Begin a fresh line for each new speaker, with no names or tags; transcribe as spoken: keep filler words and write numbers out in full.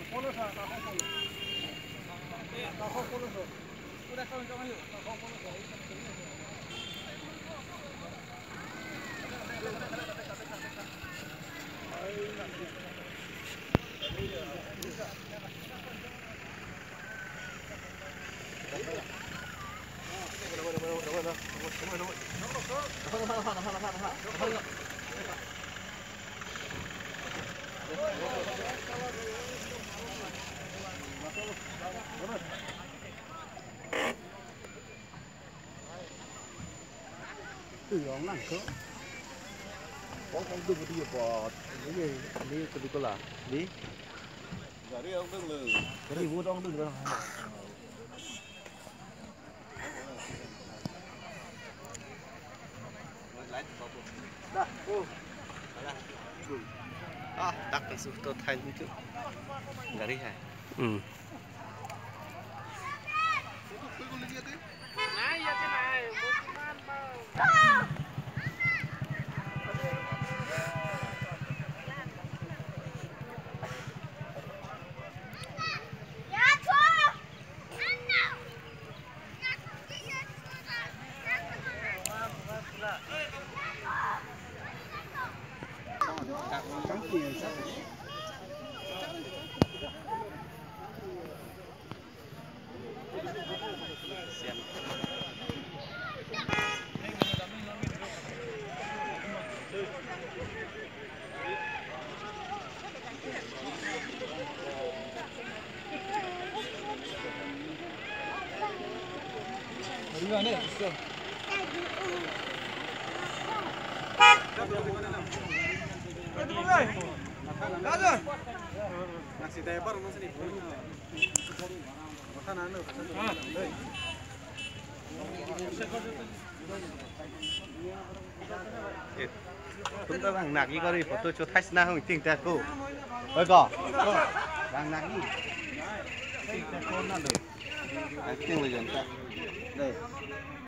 từ ông làm cơ có con đừng có đi vào cái gì đi cái gì cơ là đi
giờ đi ông đừng lử
cái gì vô trong đừng đâu
ah tak tersuh tu Thai itu dari hai
ừ
Gimana nih? Nasi tepar masih nih. Makanan anu.
chúng ta đang nạc gì có đi tôi cho Thai na không tiếng ta cô ơi có đang nạc gì tiếng ta cô nó được tiếng là gì ta đây